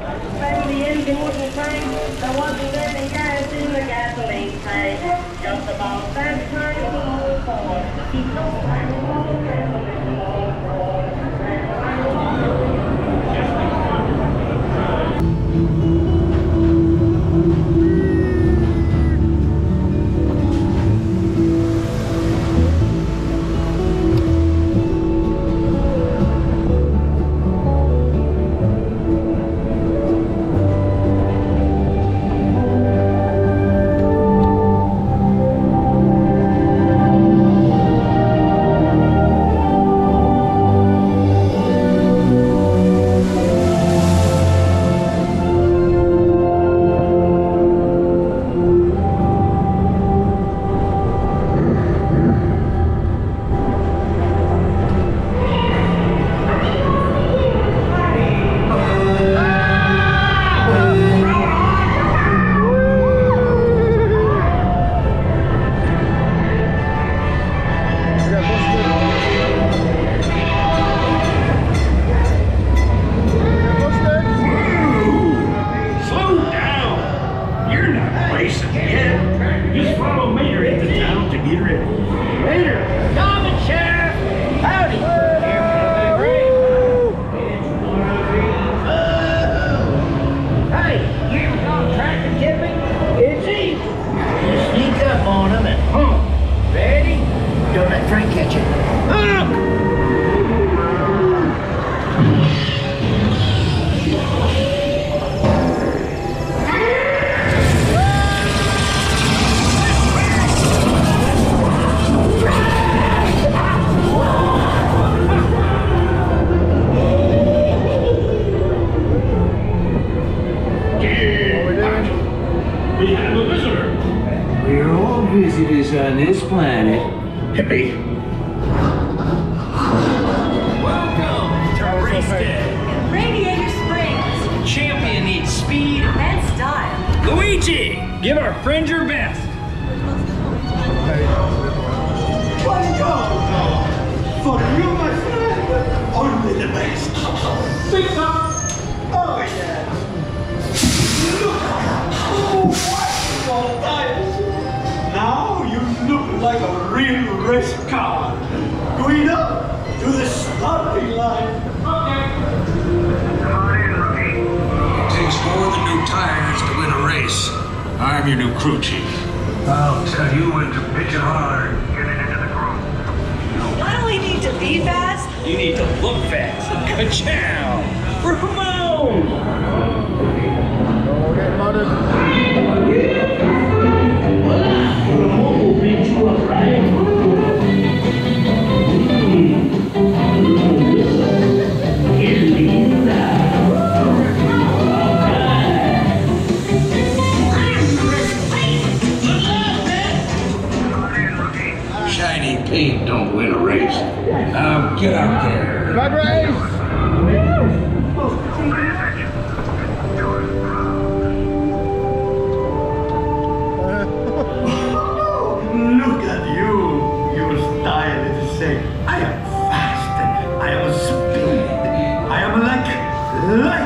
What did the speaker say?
When the engine wouldn't crank, there wasn't any gas in the gasoline tank. Just about that time to move forward. Keep no time to move forward. Visitors on this planet. Hippie. Welcome to Race Day. Radiator Springs. Champion needs speed And style. Luigi, give our friend your best. Let's go! For you, my friend, only the best. Big up! Oh, yeah. Oh, wonderful tires. Now you look like a real race car. Guido, to the starting line. It takes more than new tires to win a race. I'm your new crew chief. I'll tell you when to pitch it hard. Get it into the groove. I don't need to be fast. You need to look fast. Ka-chow! Ramon! Shiny paint don't win a race. Now get out there. Good race! Look at you. Your style is insane. I am fast. I am speed. I am like